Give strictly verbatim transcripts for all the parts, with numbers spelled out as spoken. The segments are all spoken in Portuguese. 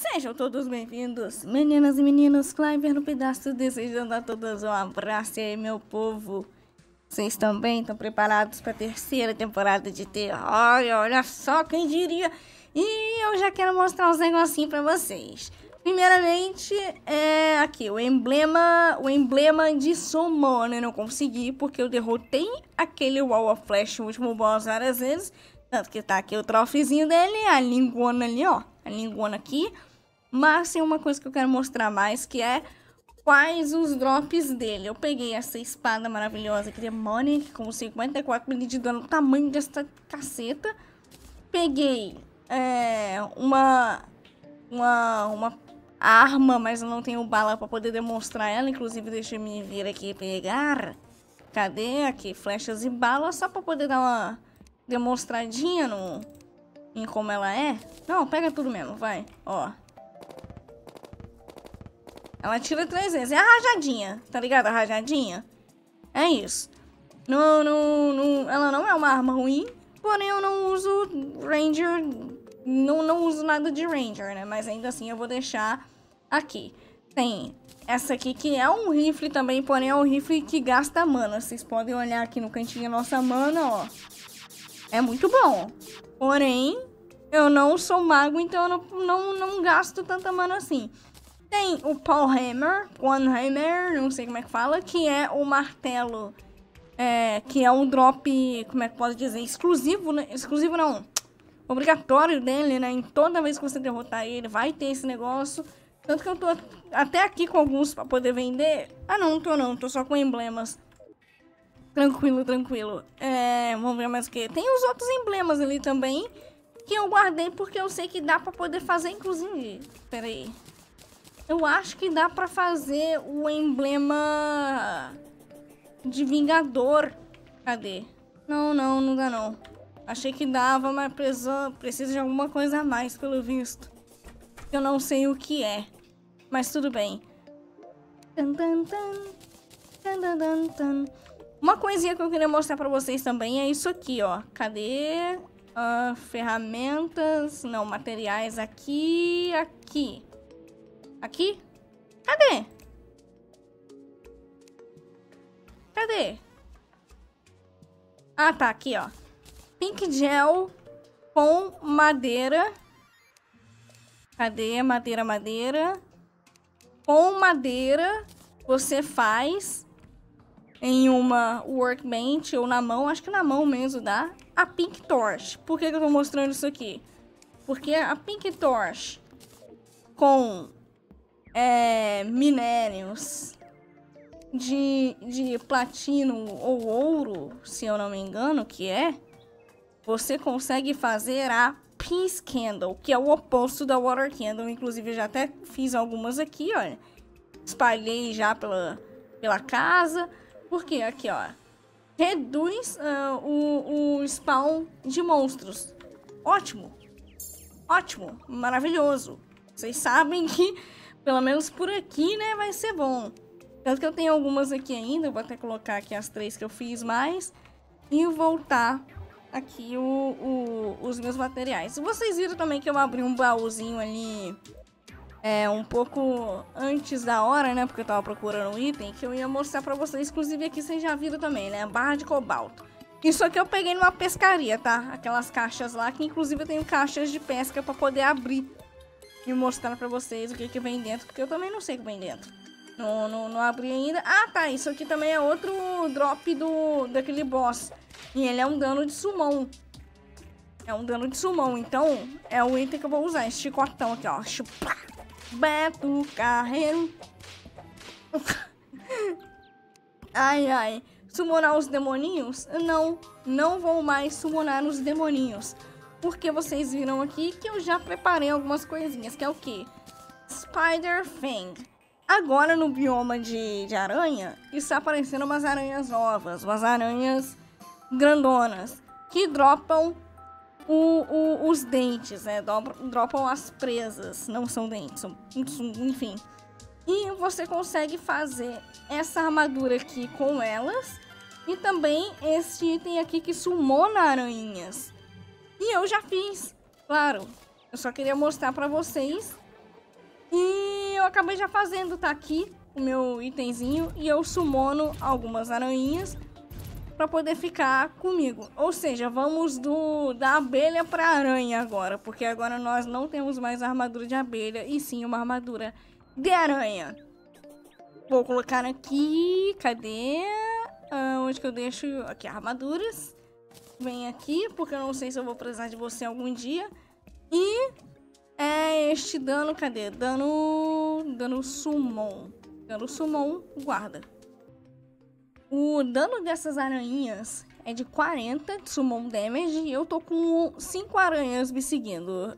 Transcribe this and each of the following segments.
Sejam todos bem-vindos, meninas e meninos, Cliver no pedaço, desejando a todos um abraço. E aí, meu povo, vocês também estão preparados para a terceira temporada de terror? Olha só, quem diria? E eu já quero mostrar uns negocinhos para vocês. Primeiramente, é aqui, o emblema, o emblema de Summon, eu não consegui, porque eu derrotei aquele Wall of Flash, o último boss, várias vezes. Tanto que tá aqui o troféuzinho dele, a linguona ali, ó, a linguona aqui. Mas tem uma coisa que eu quero mostrar mais, que é quais os drops dele. Eu peguei essa espada maravilhosa aqui, Demonic, com cinquenta e quatro mil de dano, o tamanho dessa caceta. Peguei é, uma, uma, uma arma, mas eu não tenho bala pra poder demonstrar ela. Inclusive, deixa eu me vir aqui pegar. Cadê? Aqui, flechas e balas, só pra poder dar uma demonstradinha no, em como ela é. Não, pega tudo mesmo, vai, ó. Ela tira três vezes. É a rajadinha, tá ligado? A rajadinha. É isso. Não, não, não, ela não é uma arma ruim. Porém, eu não uso Ranger. Não, não uso nada de Ranger, né? Mas ainda assim eu vou deixar aqui. Tem essa aqui que é um rifle também. Porém, é um rifle que gasta mana. Vocês podem olhar aqui no cantinho da nossa mana, ó. É muito bom. Porém, eu não sou mago, então eu não, não, não gasto tanta mana assim. Tem o Paul Hammer, One Hammer, não sei como é que fala, que é o martelo, é, que é um drop, como é que pode dizer, exclusivo, né? Exclusivo não, obrigatório dele, né? Em toda vez que você derrotar ele, vai ter esse negócio. Tanto que eu tô até aqui com alguns pra poder vender. Ah, não, não tô não, tô só com emblemas. Tranquilo, tranquilo. É, vamos ver mais o que. Tem os outros emblemas ali também, que eu guardei porque eu sei que dá pra poder fazer, inclusive. Pera aí. Eu acho que dá pra fazer o emblema de Vingador. Cadê? Não, não, não dá não. Achei que dava, mas precisa, precisa de alguma coisa a mais, pelo visto. Eu não sei o que é. Mas tudo bem. Tan, tan, tan. Tan, tan, tan, tan. Uma coisinha que eu queria mostrar pra vocês também é isso aqui, ó. Cadê? Uh, ferramentas. Não, materiais aqui. Aqui. Aqui? Cadê? Cadê? Ah, tá. Aqui, ó. Pink Gel com madeira. Cadê? Madeira, madeira. Com madeira, você faz em uma workbench ou na mão. Acho que na mão mesmo dá. A Pink Torch. Por que que eu tô mostrando isso aqui? Porque a Pink Torch com... É, minérios de, de platino ou ouro, se eu não me engano, que é, você consegue fazer a Peace Candle, que é o oposto da Water Candle. Inclusive, eu já até fiz algumas aqui, olha. Espalhei já pela, pela casa. Porque aqui, ó, reduz uh, o, o spawn de monstros. Ótimo. Ótimo. Maravilhoso. Vocês sabem que pelo menos por aqui, né, vai ser bom. Tanto que eu tenho algumas aqui ainda. Eu vou até colocar aqui as três que eu fiz mais. E voltar aqui o, o, os meus materiais. Vocês viram também que eu abri um baúzinho ali... É, um pouco antes da hora, né? Porque eu tava procurando um item que eu ia mostrar pra vocês. Inclusive aqui vocês já viram também, né? Barra de cobalto. Isso aqui eu peguei numa pescaria, tá? Aquelas caixas lá, que inclusive eu tenho caixas de pesca pra poder abrir. E mostrar pra vocês o que que vem dentro, porque eu também não sei o que vem dentro. Não, não, não abri ainda. Ah, tá, isso aqui também é outro drop do, daquele boss. E ele é um dano de summon. É um dano de summon, então é o item que eu vou usar. Esse chicotão aqui, ó. Chupa. Beto Carreiro. Ai, ai. Summonar os demoninhos? Não, não vou mais summonar os demoninhos. Porque vocês viram aqui que eu já preparei algumas coisinhas, que é o quê? Spider Fang. Agora no bioma de, de aranha, está aparecendo umas aranhas novas, umas aranhas grandonas, que dropam o, o, os dentes, né? Dropam, dropam as presas, não são dentes, são, enfim. E você consegue fazer essa armadura aqui com elas, e também esse item aqui que summona aranhas. E eu já fiz, claro. Eu só queria mostrar pra vocês eu acabei já fazendo, tá aqui o meu itemzinho. E eu summono algumas aranhinhas pra poder ficar comigo. Ou seja, vamos do da abelha pra aranha agora. Porque agora nós não temos mais armadura de abelha, e sim uma armadura de aranha. Vou colocar aqui. Cadê? Ah, onde que eu deixo? Aqui, armaduras. Vem aqui, porque eu não sei se eu vou precisar de você algum dia. E é este dano, cadê? Dano, dano summon. Dano summon, guarda. O dano dessas aranhas é de quarenta de summon damage e eu tô com cinco aranhas me seguindo.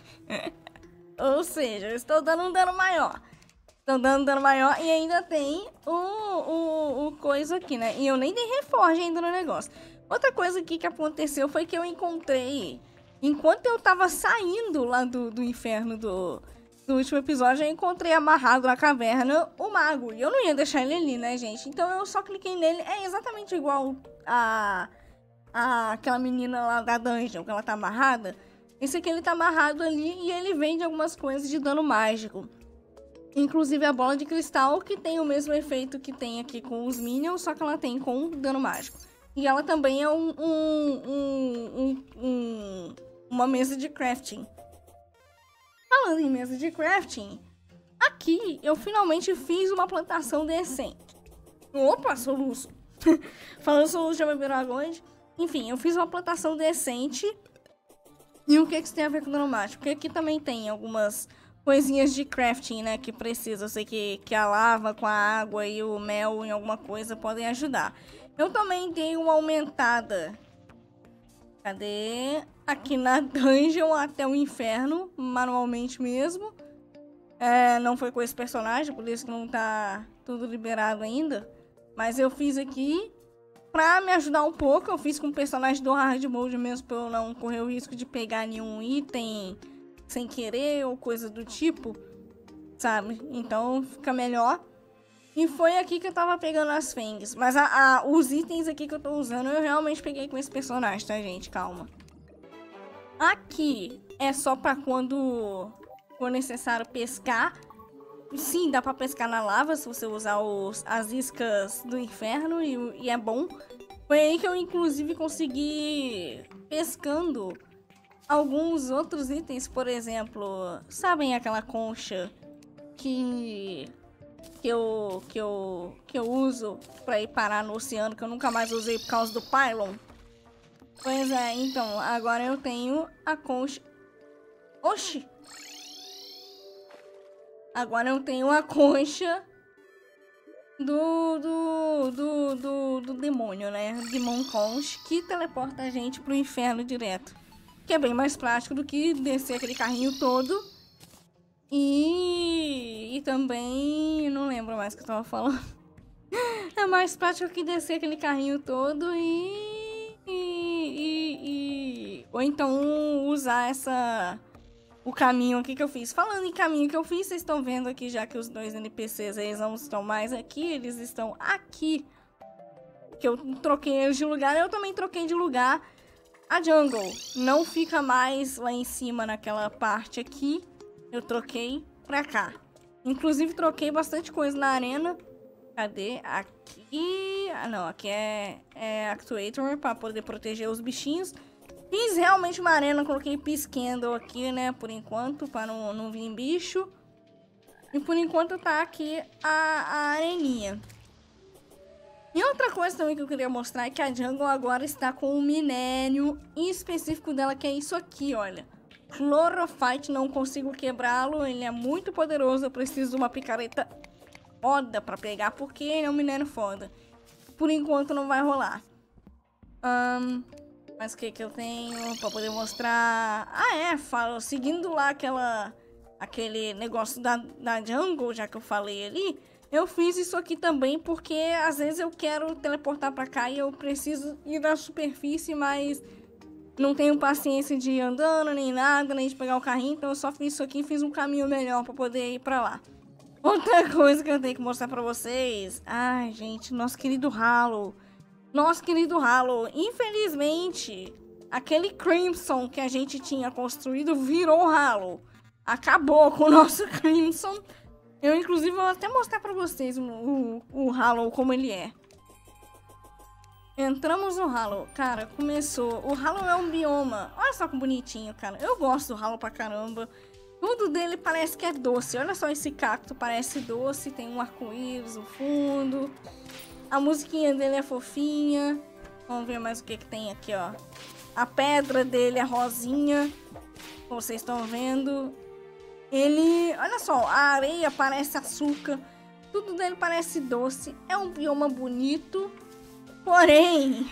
Ou seja, eu estou dando um dano maior. Estou dando um dano maior e ainda tem o, o, o coisa aqui, né? E eu nem dei reforge ainda no negócio. Outra coisa aqui que aconteceu foi que eu encontrei... Enquanto eu tava saindo lá do, do inferno do, do último episódio, eu encontrei amarrado na caverna o mago. E eu não ia deixar ele ali, né, gente? Então eu só cliquei nele. É exatamente igual a, a aquela menina lá da dungeon, que ela tá amarrada. Esse aqui ele tá amarrado ali e ele vende algumas coisas de dano mágico. Inclusive a bola de cristal, que tem o mesmo efeito que tem aqui com os minions, só que ela tem com dano mágico. E ela também é um, um, um, um, um, uma mesa de crafting. Falando em mesa de crafting, aqui eu finalmente fiz uma plantação decente. Opa, soluço. Falando soluço, já vai virar aonde? Enfim, eu fiz uma plantação decente. E o que, que isso tem a ver com dano mágico? Porque aqui também tem algumas coisinhas de crafting, né, que precisa. Eu sei que, que a lava com a água e o mel em alguma coisa podem ajudar. Eu também dei uma aumentada. Cadê? Aqui na dungeon até o inferno, manualmente mesmo. É, não foi com esse personagem, por isso que não tá tudo liberado ainda. Mas eu fiz aqui pra me ajudar um pouco. Eu fiz com o personagem do hard mode mesmo, pra eu não correr o risco de pegar nenhum item sem querer ou coisa do tipo, sabe? Então fica melhor. E foi aqui que eu tava pegando as fangs. Mas a, a, os itens aqui que eu tô usando, eu realmente peguei com esse personagem, tá, gente? Calma. Aqui é só pra quando for necessário pescar. Sim, dá pra pescar na lava se você usar os, as iscas do inferno e, e é bom. Foi aí que eu, inclusive, consegui pescando alguns outros itens. Por exemplo, sabem aquela concha que... Que eu, que, eu, que eu uso pra ir parar no oceano, que eu nunca mais usei por causa do pylon? Pois é, então, agora eu tenho a concha... Oxi! Agora eu tenho a concha do, do, do, do, do demônio, né? Demon Conch, que teleporta a gente pro inferno direto. Que é bem mais prático do que descer aquele carrinho todo. E, e também, não lembro mais o que eu tava falando. É mais prático que descer aquele carrinho todo e, e, e, e... Ou então usar essa... O caminho aqui que eu fiz. Falando em caminho que eu fiz, vocês estão vendo aqui já que os dois N P Cs eles não estão mais aqui, eles estão aqui. Que eu troquei eles de lugar, eu também troquei de lugar. A jungle não fica mais lá em cima naquela parte aqui. Eu troquei pra cá. Inclusive, troquei bastante coisa na arena. Cadê? Aqui... Ah, não. Aqui é, é Actuator pra poder proteger os bichinhos. Fiz realmente uma arena. Coloquei Piscandle aqui, né? Por enquanto, pra não, não vir bicho. E por enquanto tá aqui a, a areninha. E outra coisa também que eu queria mostrar é que a jungle agora está com um minério em específico dela, que é isso aqui, olha. Chlorophyte, não consigo quebrá-lo, ele é muito poderoso, eu preciso de uma picareta foda pra pegar, porque ele é um minério foda. Por enquanto não vai rolar. Um, mas o que que eu tenho pra poder mostrar? Ah é, falo, seguindo lá aquela, aquele negócio da, da jungle, já que eu falei ali, eu fiz isso aqui também, porque às vezes eu quero teleportar pra cá e eu preciso ir na superfície, mas... Não tenho paciência de ir andando, nem nada, nem de pegar o carrinho. Então eu só fiz isso aqui e fiz um caminho melhor pra poder ir pra lá. Outra coisa que eu tenho que mostrar pra vocês. Ai, gente, nosso querido Hallow. Nosso querido Hallow. Infelizmente, aquele Crimson que a gente tinha construído virou Hallow. Acabou com o nosso Crimson. Eu, inclusive, vou até mostrar pra vocês o, o, o Hollow como ele é. Entramos no Hollow. Cara, começou. O Hollow é um bioma. Olha só que bonitinho, cara. Eu gosto do Hollow pra caramba. Tudo dele parece que é doce. Olha só esse cacto, parece doce. Tem um arco-íris no fundo. A musiquinha dele é fofinha. Vamos ver mais o que que tem aqui, ó. A pedra dele é rosinha. Como vocês estão vendo. Ele... Olha só, a areia parece açúcar. Tudo dele parece doce. É um bioma bonito. Porém...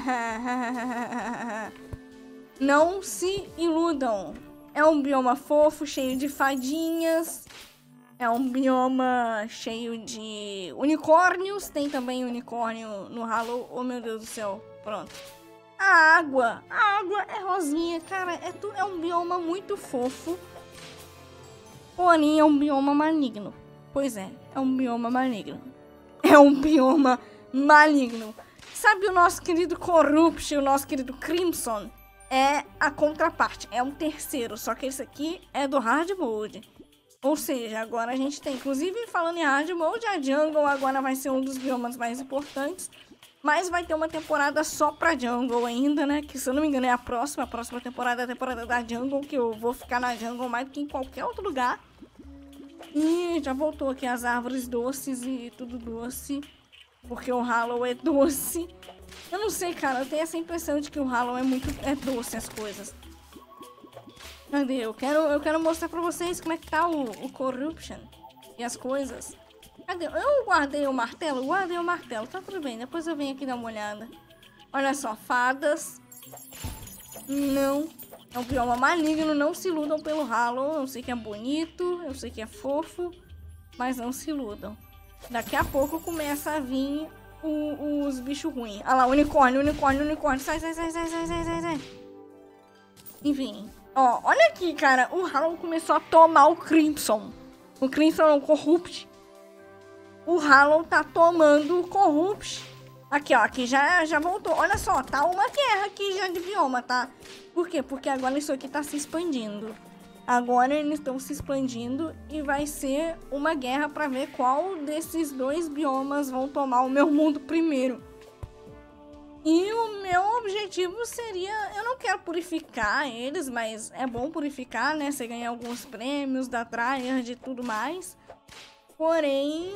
não se iludam. É um bioma fofo, cheio de fadinhas. É um bioma cheio de unicórnios. Tem também unicórnio no Hollow. Oh, meu Deus do céu. Pronto. A água. A água é rosinha. Cara, é, tu, é um bioma muito fofo. Porém, é um bioma maligno. Pois é, é um bioma maligno. É um bioma maligno. Sabe o nosso querido Corruption, o nosso querido Crimson? É a contraparte. É um terceiro. Só que esse aqui é do Hard Mode. Ou seja, agora a gente tem, inclusive falando em Hard Mode, a Jungle agora vai ser um dos biomas mais importantes. Mas vai ter uma temporada só pra Jungle ainda, né? Que se eu não me engano é a próxima. A próxima temporada é a temporada da Jungle, que eu vou ficar na Jungle mais do que em qualquer outro lugar. E já voltou aqui as árvores doces e tudo doce. Porque o Hollow é doce. Eu não sei, cara. Eu tenho essa impressão de que o Hollow é muito é doce as coisas. Cadê? Eu quero, eu quero mostrar pra vocês como é que tá o, o Corruption e as coisas. Cadê? Eu guardei o martelo? Guardei o martelo. Tá tudo bem. Depois eu venho aqui dar uma olhada. Olha só. Fadas. Não. É um bioma maligno. Não se iludam pelo Hollow. Eu sei que é bonito. Eu sei que é fofo. Mas não se iludam. Daqui a pouco começa a vir o, os bichos ruins. Olha lá. Unicórnio, unicórnio, unicórnio. Sai, sai, sai, sai, sai, sai, sai, sai. Enfim. Ó, olha aqui, cara. O Hollow começou a tomar o Crimson. O Crimson é um Corrupt. O Hollow tá tomando o Corrupt. Aqui, ó. Aqui já, já voltou. Olha só. Tá uma guerra aqui já de bioma, tá? Por quê? Porque agora isso aqui tá se expandindo. Agora eles estão se expandindo. E vai ser uma guerra pra ver qual desses dois biomas vão tomar o meu mundo primeiro. E o meu objetivo seria... Eu não quero purificar eles, mas é bom purificar, né? Você ganha alguns prêmios da Tryhard e tudo mais. Porém...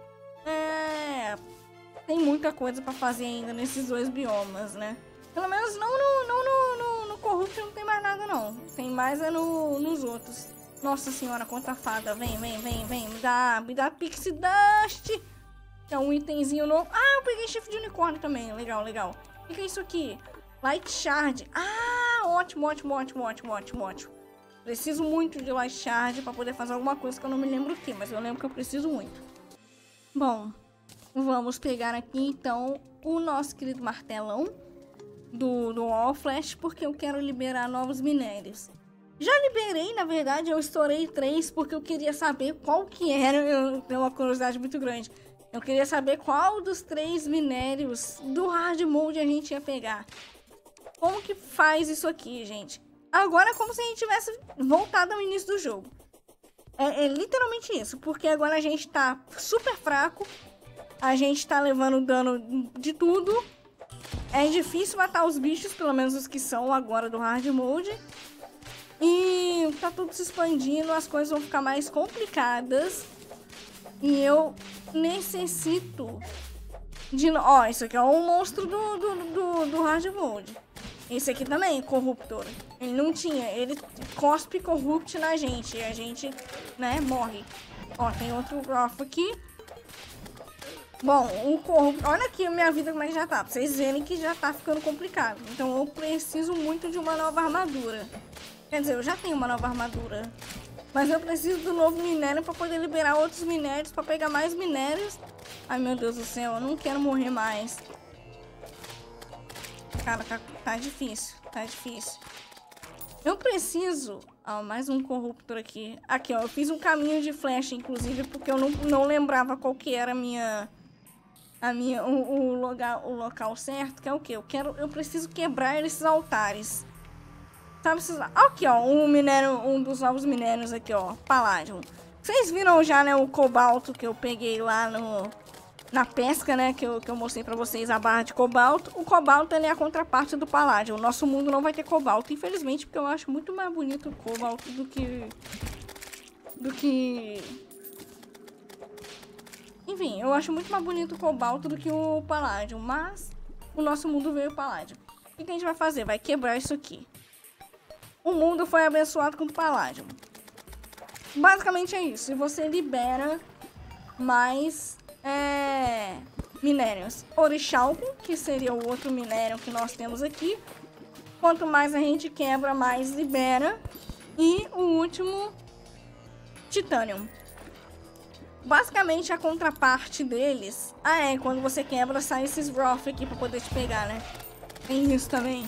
É... Tem muita coisa pra fazer ainda nesses dois biomas, né? Pelo menos não no, não no, no, no Corrupt não tem mais nada, não. Tem mais é no, nos outros. Nossa senhora, quanta fada. Vem, vem, vem, vem. Me dá, me dá Pixie Dust. Que é um itemzinho novo. Ah, eu peguei chifre de unicórnio também. Legal, legal. O que é isso aqui? Light Shard. Ah, ótimo, ótimo, ótimo, ótimo, ótimo, ótimo. Preciso muito de Light Shard pra poder fazer alguma coisa que eu não me lembro o que, mas eu lembro que eu preciso muito. Bom, vamos pegar aqui então o nosso querido martelão do, do All Flash, porque eu quero liberar novos minérios. Já liberei, na verdade, eu estourei três porque eu queria saber qual que era. Eu tenho uma curiosidade muito grande. Eu queria saber qual dos três minérios do Hard Mode a gente ia pegar. Como que faz isso aqui, gente? Agora é como se a gente tivesse voltado ao início do jogo. É, é literalmente isso, porque agora a gente tá super fraco. A gente tá levando dano de tudo. É difícil matar os bichos, pelo menos os que são agora do Hard Mode. E tá tudo se expandindo, as coisas vão ficar mais complicadas. E eu necessito de... Ó, isso aqui é um monstro do, do, do, do Hard Mode. Esse aqui também, Corruptor. Ele não tinha, ele cospe Corrupt na gente. E a gente, né, morre. Ó, tem outro grafo aqui. Bom, o Corrupt... Olha aqui a minha vida como é que já tá. Pra vocês verem que já tá ficando complicado. Então eu preciso muito de uma nova armadura. Quer dizer, eu já tenho uma nova armadura. Mas eu preciso do novo minério pra poder liberar outros minérios, pra pegar mais minérios. Ai, meu Deus do céu, eu não quero morrer mais. Cara, tá, tá difícil, tá difícil. Eu preciso... Ó, mais um Corruptor aqui. Aqui, ó, eu fiz um caminho de flecha, inclusive, porque eu não, não lembrava qual que era a minha... A minha... O, o, local, o local certo, que é o quê? Eu quero... Eu preciso quebrar esses altares. Sabe, esses... Aqui, ó, um minério... Um dos novos minérios aqui, ó. Paládio. Vocês viram já, né, o cobalto que eu peguei lá no, na pesca, né, que eu, que eu mostrei pra vocês, a barra de cobalto. O cobalto, ele é a contraparte do paládio. O nosso mundo não vai ter cobalto, infelizmente, porque eu acho muito mais bonito o cobalto do que... Do que... Enfim, eu acho muito mais bonito o cobalto do que o paládio, mas o nosso mundo veio o paládio. O que a gente vai fazer? Vai quebrar isso aqui. O mundo foi abençoado com o paládio. Basicamente é isso. E você libera mais é, minérios. Orichalco, que seria o outro minério que nós temos aqui. Quanto mais a gente quebra, mais libera. E o último, titânio. Basicamente a contraparte deles... Ah, é, quando você quebra, sai esses Roth aqui pra poder te pegar, né? Tem isso também.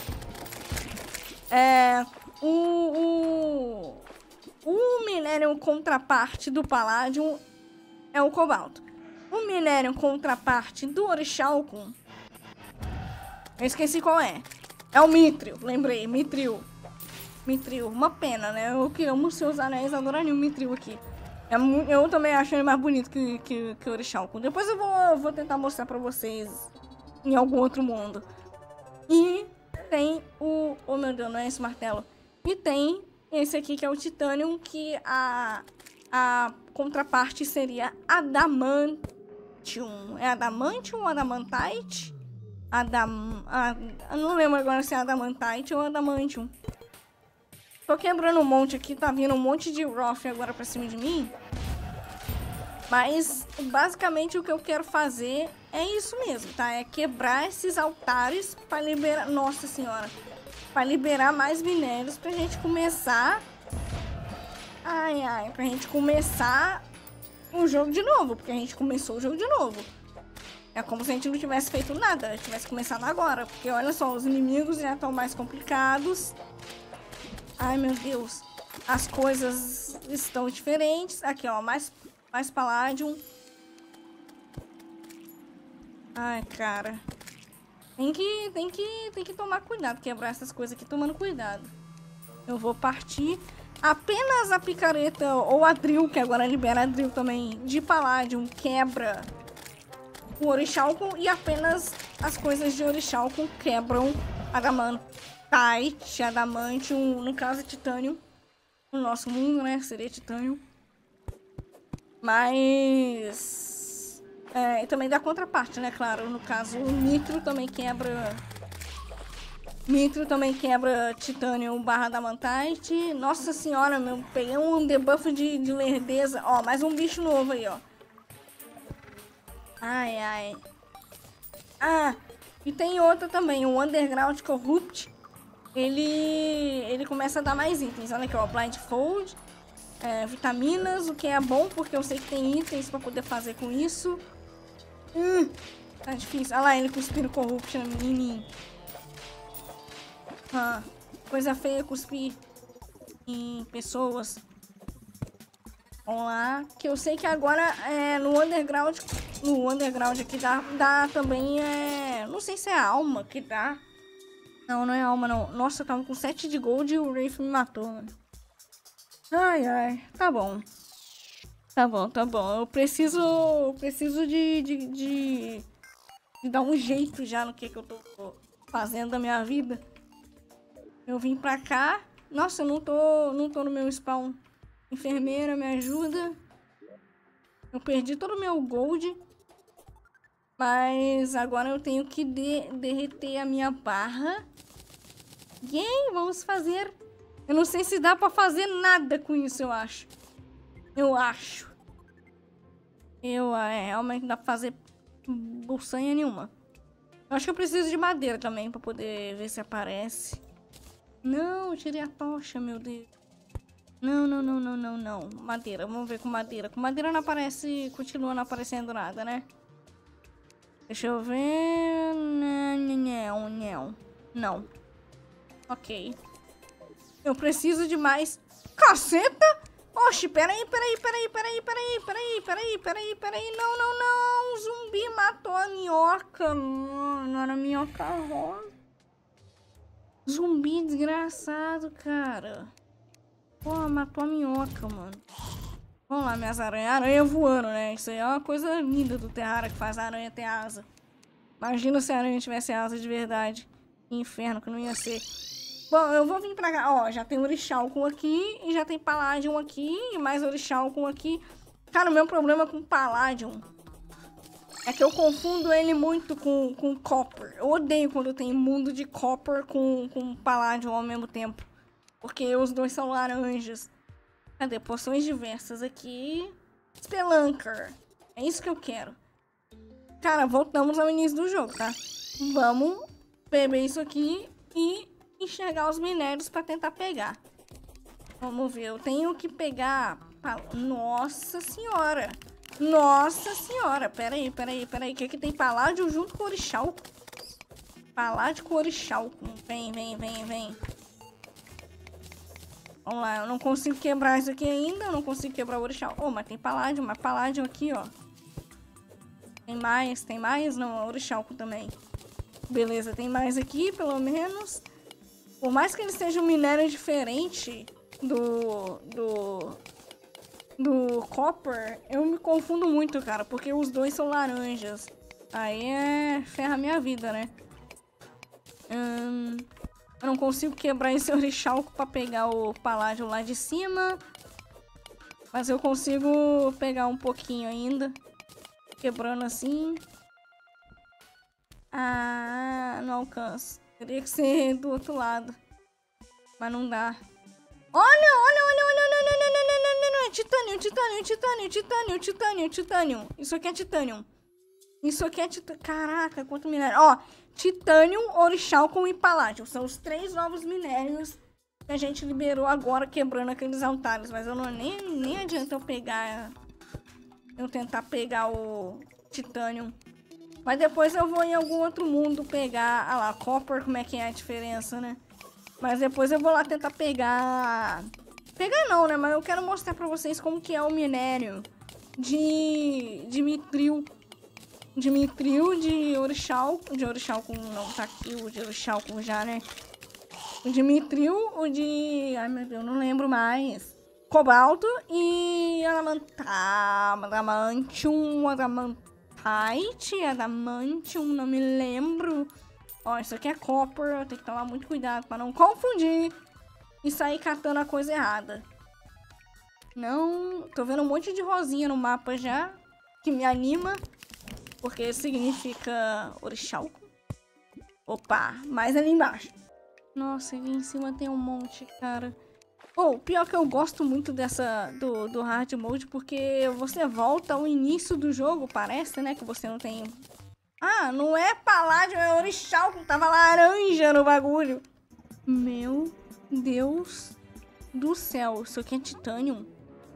É... O... o... O minério contraparte do Palladium é o cobalto. O minério contraparte do Orichalcum, eu esqueci qual é. É o Mithril, lembrei, Mithril. Mithril, uma pena, né? Eu que amo seus anéis, adoraria o Mithril aqui. É, eu também acho ele mais bonito que, que, que o Orichalcum. Depois eu vou, vou tentar mostrar pra vocês em algum outro mundo. E tem o... Oh meu Deus, não é esse martelo. E tem... Esse aqui que é o Titanium, que a, a contraparte seria Adamantium. É Adamantium ou Adamantite? Adam, a, eu não lembro agora se é Adamantite ou Adamantium. Tô quebrando um monte aqui, tá vindo um monte de Roth agora pra cima de mim. Mas, basicamente, o que eu quero fazer é isso mesmo, tá? É quebrar esses altares pra liberar... Nossa Senhora! Pra liberar mais minérios pra gente começar... Ai, ai, pra gente começar o jogo de novo. Porque a gente começou o jogo de novo. É como se a gente não tivesse feito nada. Tivesse começado agora. Porque olha só, os inimigos já estão mais complicados. Ai, meu Deus. As coisas estão diferentes. Aqui, ó, mais, mais Palladium. Ai, cara... Tem que, tem que, tem que tomar cuidado, quebrar essas coisas aqui tomando cuidado. Eu vou partir apenas a picareta ou a drill, que agora libera a drill também, de Palladium, quebra o Orichalcum e apenas as coisas de Orichalcum quebram Adamantite, Adamantium, no caso Titânio. No nosso mundo, né, seria Titânio. Mas... É, e também da contraparte, né? Claro, no caso, o Mithril também quebra... Mithril também quebra Titânio barra Adamantite. Nossa senhora, meu, peguei um debuff de, de lerdeza. Ó, mais um bicho novo aí, ó. Ai, ai. Ah, e tem outra também, o Underground Corrupt. Ele, ele começa a dar mais itens. Olha aqui, ó, Blindfold. É, vitaminas, o que é bom, porque eu sei que tem itens pra poder fazer com isso. Hum, tá difícil. Olha lá, ele cuspindo Corrupt em mim. Ah, coisa feia cuspir em pessoas. Vamos lá. Que eu sei que agora é, no Underground. No Underground aqui dá, dá também. É, não sei se é alma que dá. Não, não é alma não. Nossa, eu tava com sete de gold e o Wraith me matou, mano. Ai, ai. Tá bom. Tá bom, tá bom. Eu preciso. Eu preciso de, de, de, de dar um jeito já no que, que eu tô fazendo da minha vida. Eu vim pra cá. Nossa, eu não tô, não tô no meu spawn. Enfermeira, me ajuda. Eu perdi todo o meu gold. Mas agora eu tenho que de, derreter a minha barra. E aí, vamos fazer. Eu não sei se dá pra fazer nada com isso, eu acho. Eu acho. Eu, é, realmente não dá pra fazer bolsanha nenhuma. Eu acho que eu preciso de madeira também pra poder ver se aparece. Não, eu tirei a tocha, meu Deus. Não, não, não, não, não, não. Madeira, vamos ver com madeira. Com madeira não aparece, continua não aparecendo nada, né? Deixa eu ver... Não, não, não. Ok. Eu preciso de mais... Caceta! Oxi, peraí, peraí, peraí, peraí, peraí, peraí, peraí, peraí, peraí. Não, não, não. O zumbi matou a minhoca, mano. Era minhoca rosa. Zumbi desgraçado, cara. Pô, matou a minhoca, mano. Vamos lá, minhas aranhas. Aranha voando, né? Isso aí é uma coisa linda do Terraria, que faz a aranha ter asa. Imagina se a aranha tivesse asa de verdade. Que inferno que não ia ser. Bom, eu vou vir pra cá. Ó, já tem Orichalcum aqui e já tem Palladium aqui e mais Orichalcum aqui. Cara, o meu problema com Palladium é que eu confundo ele muito com, com Copper. Eu odeio quando tem mundo de Copper com, com Palladium ao mesmo tempo. Porque os dois são laranjas. Cadê? Poções diversas aqui. Spelunker. É isso que eu quero. Cara, voltamos ao início do jogo, tá? Vamos beber isso aqui e enxergar os minérios pra tentar pegar. Vamos ver. Eu tenho que pegar... Nossa senhora. Nossa senhora. Pera aí, pera aí, pera aí. O que que tem? Paládio junto com Orichalcum. Paládio com Orichalcum. Vem, vem, vem, vem. Vamos lá. Eu não consigo quebrar isso aqui ainda. Eu não consigo quebrar o Orichalcum. Oh, mas tem Paládio. Mas Paládio aqui, ó. Tem mais? Tem mais? Não, é Orichalcum também. Beleza, tem mais aqui, pelo menos. Por mais que ele seja um minério diferente do... Do... Do Copper, eu me confundo muito, cara. Porque os dois são laranjas. Aí é... ferra a minha vida, né? Hum, eu não consigo quebrar esse Orichalcum pra pegar o Paládio lá de cima. Mas eu consigo pegar um pouquinho ainda. Quebrando assim. Ah, não alcanço. Teria que ser do outro lado. Mas não dá. Olha, olha, olha, olha, olha, olha, olha, olha, olha, olha. Titânio, titânio, titânio, titânio, titânio, titânio. Isso aqui é titânio. Isso aqui é titânio. Caraca, quanto minério. Ó, titânio, Orichalcum e Paládio. São os três novos minérios que a gente liberou agora, quebrando aqueles altares. Mas eu não nem, nem adianta eu pegar... Eu tentar pegar o titânio. Mas depois eu vou em algum outro mundo pegar... Ah lá, Copper, como é que é a diferença, né? Mas depois eu vou lá tentar pegar... Pegar não, né? Mas eu quero mostrar pra vocês como que é o minério de... De Mithril. De Mithril, de Orichalcum... De Orichalcum não, tá aqui o de Orichalcum já, né? O de Mithril, o de... Ai, meu Deus, não lembro mais. Cobalto e Adamantium, Adamantite, Adamantium, não me lembro. Ó, isso aqui é Copper, eu tenho que tomar muito cuidado pra não confundir e sair catando a coisa errada. Não, tô vendo um monte de rosinha no mapa já, que me anima, porque significa Orichalcum. Opa, mais ali embaixo. Nossa, ali em cima tem um monte, cara. Oh, pior que eu gosto muito dessa do, do hard mode, porque você volta ao início do jogo, parece, né? Que você não tem... Ah, não é Paládio, é Orichalcum, tava laranja no bagulho. Meu Deus do céu, isso aqui é titânio?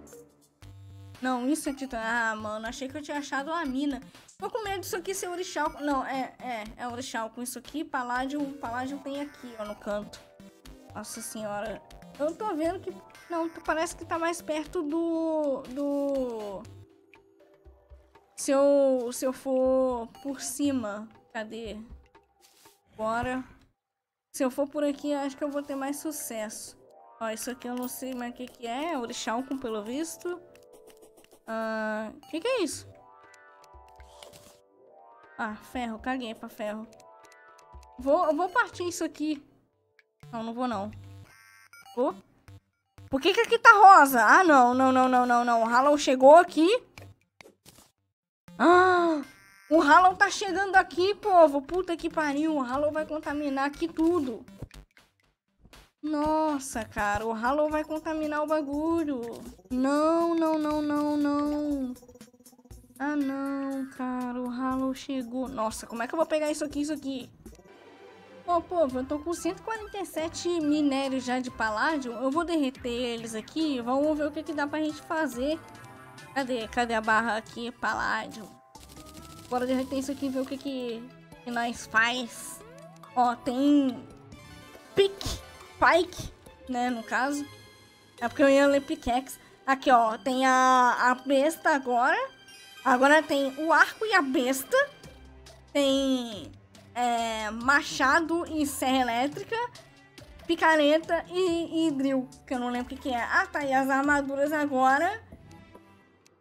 Não, isso é titânio. Ah, mano, achei que eu tinha achado uma mina. Tô com medo disso aqui ser Orichalcum. Não, é, é, é Orichalcum. Isso aqui, Paládio, Paládio tem aqui, ó, no canto. Nossa senhora... Eu tô vendo que... Não, parece que tá mais perto do... Do... Se eu, se eu for por cima... Cadê? Bora. Se eu for por aqui, acho que eu vou ter mais sucesso. Ó, isso aqui eu não sei mais o que que é. Orichalcum, pelo visto. Ah... O que que é isso? Ah, ferro. Caguei pra ferro. Vou, eu vou partir isso aqui. Não, não vou não. Vou. Por que que aqui tá rosa? Ah, não, não, não, não, não, não. O Hallow chegou aqui. Ah, o Hallow tá chegando aqui, povo. Puta que pariu. O Hallow vai contaminar aqui tudo. Nossa, cara. O Hallow vai contaminar o bagulho. Não, não, não, não, não. Ah, não, cara. O Hallow chegou. Nossa, como é que eu vou pegar isso aqui, isso aqui? Ô, povo, eu tô com cento e quarenta e sete minérios já de paládio. Eu vou derreter eles aqui. Vamos ver o que que dá pra gente fazer. Cadê? Cadê a barra aqui? Paládio. Bora derreter isso aqui e ver o que que, que nós faz. Ó, tem... Pick. Pike, né, no caso. É porque eu ia ler pickaxe. Aqui, ó, tem a, a besta agora. Agora tem o arco e a besta. Tem... É, machado e serra elétrica, picareta e, e drill, que eu não lembro o que que é. Ah, tá, e as armaduras agora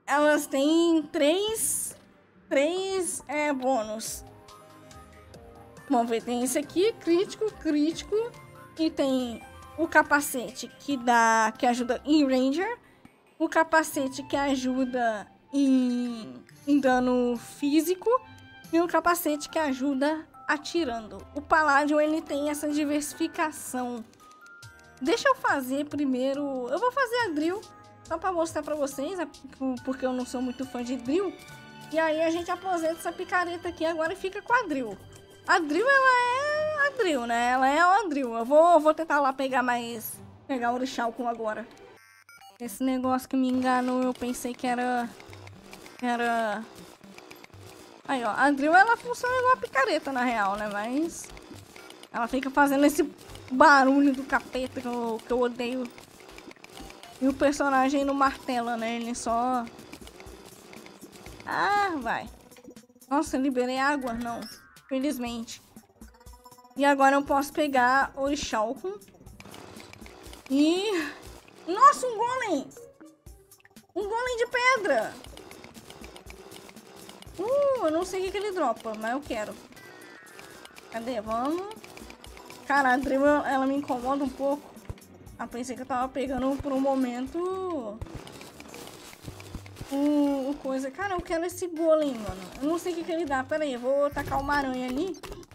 elas têm três, três é, bônus. Vamos ver, tem esse aqui, crítico, crítico. E tem o capacete que dá, que ajuda em Ranger. O capacete que ajuda em, em dano físico. E o capacete que ajuda atirando. O Paládio, ele tem essa diversificação. Deixa eu fazer primeiro... Eu vou fazer a drill, só pra mostrar pra vocês, porque eu não sou muito fã de drill. E aí a gente aposenta essa picareta aqui agora e fica com a drill. A drill, ela é a drill, né? Ela é a drill. Eu vou, eu vou tentar lá pegar mais... Pegar o Orichalcum agora. Esse negócio que me enganou, eu pensei que era... Era... Aí, ó. A drill, ela funciona igual a picareta, na real, né? Mas... Ela fica fazendo esse barulho do capeta que eu, que eu odeio. E o personagem não martela, né? Ele só... Ah, vai. Nossa, eu liberei água? Não. Felizmente. E agora eu posso pegar o Orichalcum. E... Nossa, um golem! Um golem de pedra! Uh, eu não sei o que, que ele dropa, mas eu quero. Cadê? Vamos. Cara, a drill, ela me incomoda um pouco. Ah, pensei que eu tava pegando por um momento... O, o coisa... Cara, eu quero esse golem, mano. Eu não sei o que, que ele dá. Pera aí, eu vou tacar uma aranha ali.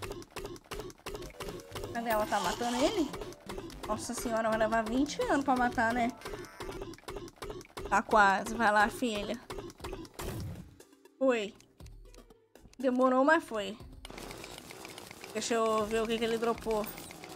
Cadê? Ela tá matando ele? Nossa senhora, vai levar vinte anos pra matar, né? Tá quase. Vai lá, filha. Foi. Demorou, mas foi. Deixa eu ver o que, que ele dropou.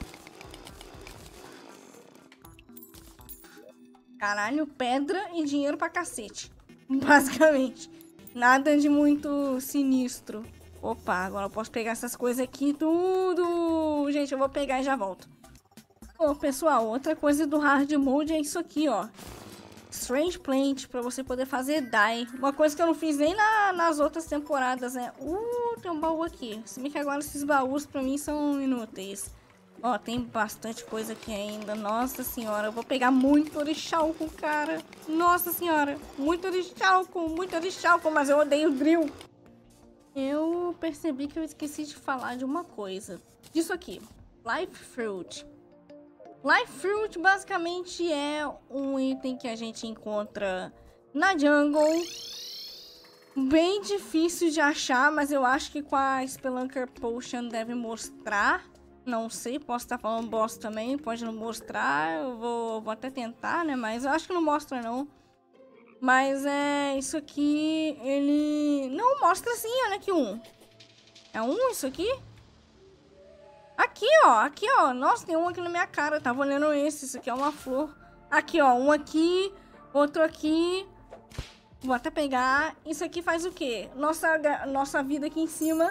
Caralho, pedra e dinheiro pra cacete. Basicamente. Nada de muito sinistro. Opa, agora eu posso pegar essas coisas aqui tudo. Gente, eu vou pegar e já volto. Ô, pessoal, outra coisa do Hard Mode é isso aqui, ó. Strange Plant, pra você poder fazer dye. Uma coisa que eu não fiz nem na, nas outras temporadas, né? Uh, tem um baú aqui. Se bem que agora esses baús pra mim são inúteis. Ó, tem bastante coisa aqui ainda. Nossa senhora, eu vou pegar muito Orichalcum, cara. Nossa senhora, muito Orichalcum, muito Orichalcum, mas eu odeio drill. Eu percebi que eu esqueci de falar de uma coisa. Disso aqui, Life Fruit. Life Fruit basicamente é um item que a gente encontra na jungle. Bem difícil de achar, mas eu acho que com a Spelunker Potion deve mostrar. Não sei, posso estar falando bosta também, pode não mostrar. Eu vou, vou até tentar, né? Mas eu acho que não mostra, não. Mas é isso aqui, ele... Não, mostra sim, olha aqui um. É um isso aqui? Aqui, ó, aqui, ó. Nossa, tem um aqui na minha cara. Eu tava olhando esse. Isso aqui é uma flor. Aqui, ó. Um aqui. Outro aqui. Vou até pegar. Isso aqui faz o quê? Nossa, nossa vida aqui em cima.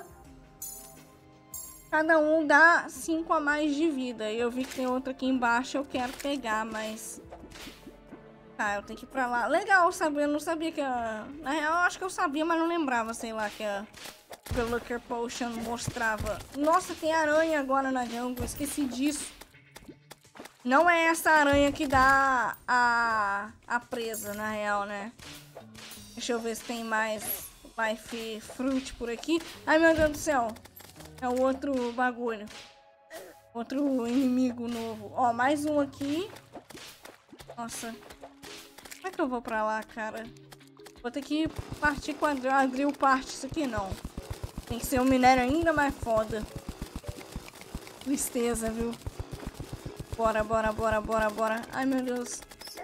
Cada um dá cinco a mais de vida. E eu vi que tem outro aqui embaixo. Eu quero pegar, mas... Tá, eu tenho que ir pra lá. Legal saber. Eu não sabia que a... Na real, eu acho que eu sabia, mas não lembrava, sei lá, que a... Spelunker Potion mostrava. Nossa, tem aranha agora na jungle. Esqueci disso. Não é essa aranha que dá a, a presa, na real, né? Deixa eu ver se tem mais Life Fruit por aqui. Ai, meu Deus do céu. É o outro bagulho. Outro inimigo novo. Ó, mais um aqui. Nossa. Como é que eu vou pra lá, cara? Vou ter que partir com a drill. A drill parte isso aqui, não. Tem que ser um minério ainda mais foda. Tristeza, viu? Bora, bora, bora, bora, bora. Ai, meu Deus.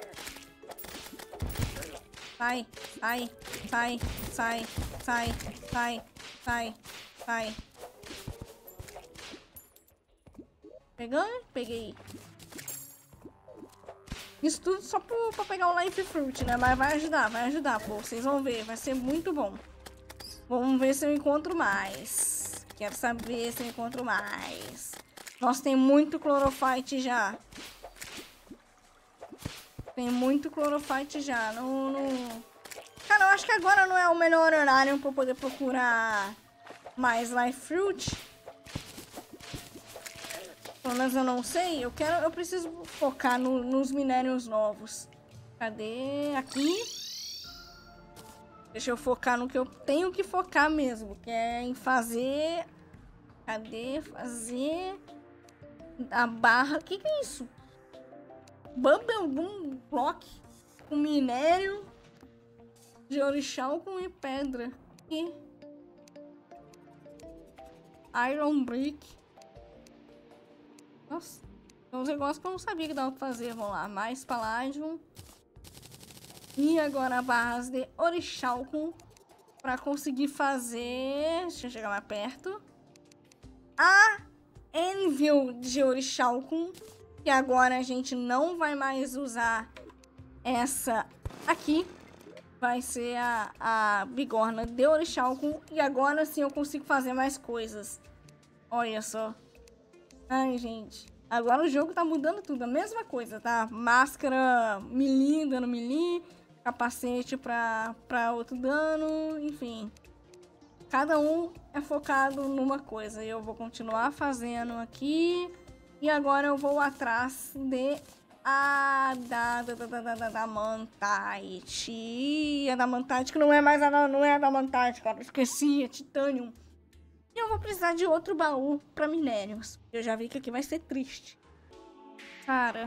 Sai, sai, sai, sai, sai, sai, sai, sai. Pegando? Peguei. Isso tudo só pra, pra pegar o Life Fruit, né? Mas vai ajudar, vai ajudar, pô. Vocês vão ver, vai ser muito bom. Vamos ver se eu encontro mais. Quero saber se eu encontro mais. Nossa, tem muito Chlorofite já. Tem muito Chlorofite já. Não, não... Cara, eu acho que agora não é o melhor horário pra eu poder procurar mais Life Fruit. Pelo menos eu não sei. Eu quero, eu preciso focar no, nos minérios novos. Cadê? Aqui. Deixa eu focar no que eu tenho que focar mesmo, que é em fazer... Cadê? Fazer... A barra... O que que é isso? Bubble Boom Block com minério de orixá com e pedra. E... Iron Brick. Nossa, tem uns negócios que eu não sabia que dava pra fazer. Vamos lá, mais Palladium. E agora barras de Orichalcum para conseguir fazer... Deixa eu chegar mais perto. A Anvil de Orichalcum. E agora a gente não vai mais usar essa aqui. Vai ser a, a bigorna de Orichalcum. E agora sim eu consigo fazer mais coisas. Olha só. Ai, gente. Agora o jogo tá mudando tudo. A mesma coisa, tá? Máscara melee, dano melee. Capacete pra, pra outro dano, enfim. Cada um é focado numa coisa. Eu vou continuar fazendo aqui. E agora eu vou atrás de a da, da, da, da, da, da Mantite. A da Mantite, que não é mais a, não é a da Mantite, cara. Esqueci, é Titanium. E eu vou precisar de outro baú pra minérios. Eu já vi que aqui vai ser triste. Cara...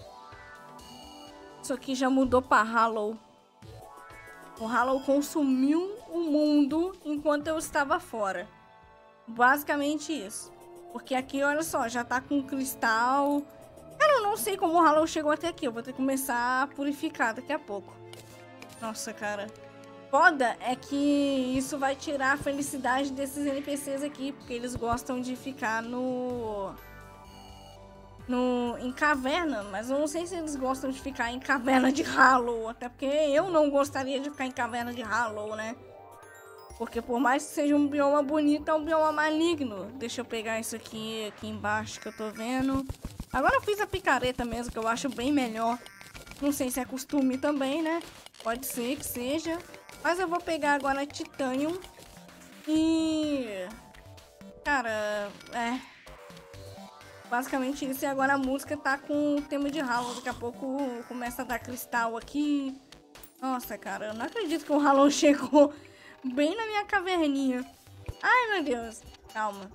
Isso aqui já mudou pra Hollow. O Hollow consumiu o mundo enquanto eu estava fora. Basicamente isso. Porque aqui, olha só, já tá com cristal. Cara, eu não sei como o Hollow chegou até aqui. Eu vou ter que começar a purificar daqui a pouco. Nossa, cara. Foda é que isso vai tirar a felicidade desses N P Cs aqui. Porque eles gostam de ficar no... No, em caverna, mas eu não sei se eles gostam de ficar em caverna de Hollow, até porque eu não gostaria de ficar em caverna de Hollow, né? Porque por mais que seja um bioma bonito, é um bioma maligno. Deixa eu pegar isso aqui, aqui embaixo que eu tô vendo. Agora eu fiz a picareta mesmo, que eu acho bem melhor. Não sei se é costume também, né? Pode ser que seja. Mas eu vou pegar agora Titanium. E... Cara, é... Basicamente isso, e agora a música tá com o tema de Hollow. Daqui a pouco começa a dar cristal aqui. Nossa, cara, eu não acredito que o Hollow chegou bem na minha caverninha. Ai, meu Deus. Calma.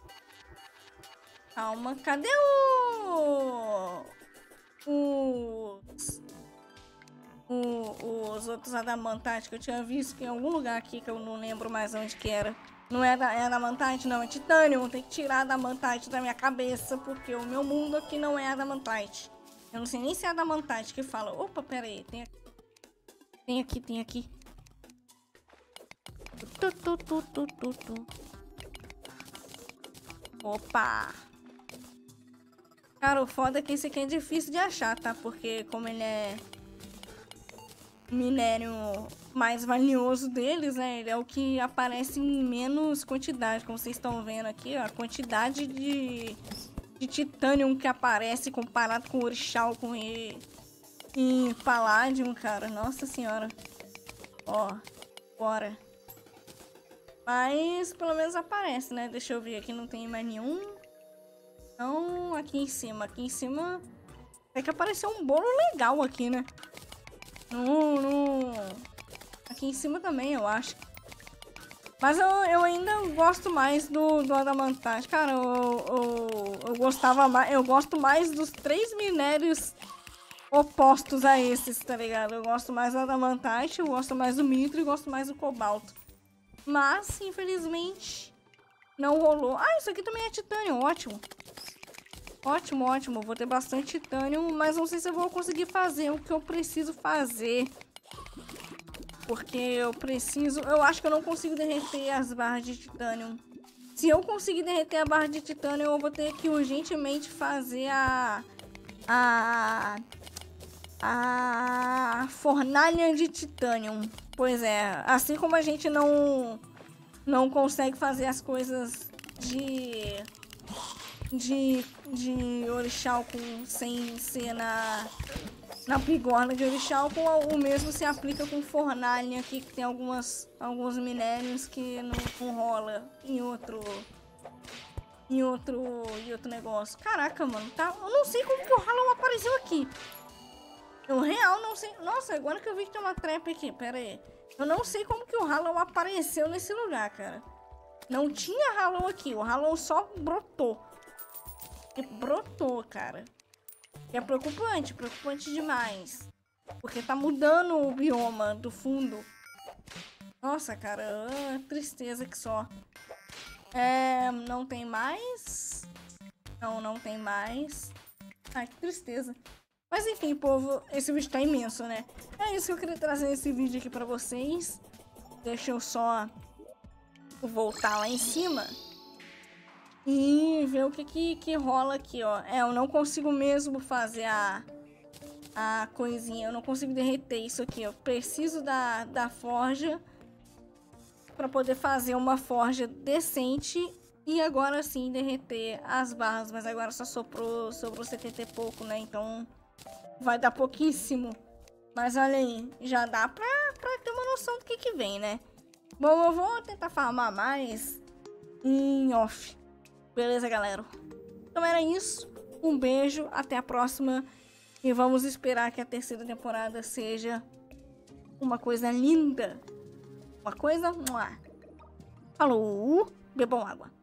Calma, cadê o... Os... O... Os outros adamantites que eu tinha visto em algum lugar aqui que eu não lembro mais onde que era. Não é, da, é adamantite, não, é Titanium. Tem que tirar a adamantite da minha cabeça, porque o meu mundo aqui não é adamantite. Eu não sei nem se é adamantite que fala. Opa, pera aí, tem aqui. Tem aqui, tem aqui. Tu, tu, tu, tu, tu, tu. Opa! Cara, o foda é que esse aqui é difícil de achar, tá? Porque como ele é... minério mais valioso deles, né? Ele é o que aparece em menos quantidade. Como vocês estão vendo aqui, ó, a quantidade de, de titânio que aparece comparado com o Orichalcum e, e Palladium, cara. Nossa senhora. Ó, bora. Mas pelo menos aparece, né? Deixa eu ver aqui, não tem mais nenhum. Então, aqui em cima. Aqui em cima é que apareceu um bolo legal aqui, né? No, no... Aqui em cima também, eu acho. Mas eu, eu ainda gosto mais do, do adamantite. Cara, eu, eu, eu gostava mais... Eu gosto mais dos três minérios opostos a esses, tá ligado? Eu gosto mais do adamantite, eu gosto mais do mitro e gosto mais do cobalto. Mas, infelizmente, não rolou. Ah, isso aqui também é titânio, ótimo. Ótimo, ótimo. Vou ter bastante titânio, mas não sei se eu vou conseguir fazer o que eu preciso fazer. Porque eu preciso... Eu acho que eu não consigo derreter as barras de titânio. Se eu conseguir derreter a barra de titânio, eu vou ter que urgentemente fazer a... A... A fornalha de titânio. Pois é, assim como a gente não... Não consegue fazer as coisas de... De, de Orichalcum sem ser na, na bigorna de Orichalcum, o mesmo se aplica com fornalha aqui, que tem algumas, alguns minérios que não, não rola em outro, em outro, em outro negócio. Caraca, mano, tá? Eu não sei como que o Hollow apareceu aqui. Eu real não sei... Nossa, agora que eu vi que tem uma trap aqui, pera aí. Eu não sei como que o Hallow apareceu nesse lugar, cara. Não tinha Hallow aqui, o Hallow só brotou. E brotou, cara. E é preocupante, preocupante demais. Porque tá mudando o bioma do fundo. Nossa, cara, ah, tristeza que só. É, não tem mais. Não, não tem mais. Ai, que tristeza. Mas enfim, povo, esse vídeo tá imenso, né? É isso que eu queria trazer esse vídeo aqui pra vocês. Deixa eu só voltar lá em cima e ver o que, que, que rola aqui, ó. É, eu não consigo mesmo fazer a, a coisinha. Eu não consigo derreter isso aqui. Eu preciso da, da forja pra poder fazer uma forja decente. E agora sim derreter as barras. Mas agora só sobrou, sobrou setenta e pouco, né? Então vai dar pouquíssimo. Mas olha aí, já dá pra, pra ter uma noção do que que vem, né? Bom, eu vou tentar farmar mais em off. Beleza, galera? Então era isso. Um beijo, até a próxima. E vamos esperar que a terceira temporada seja uma coisa linda. Uma coisa... Falou! Bebam água.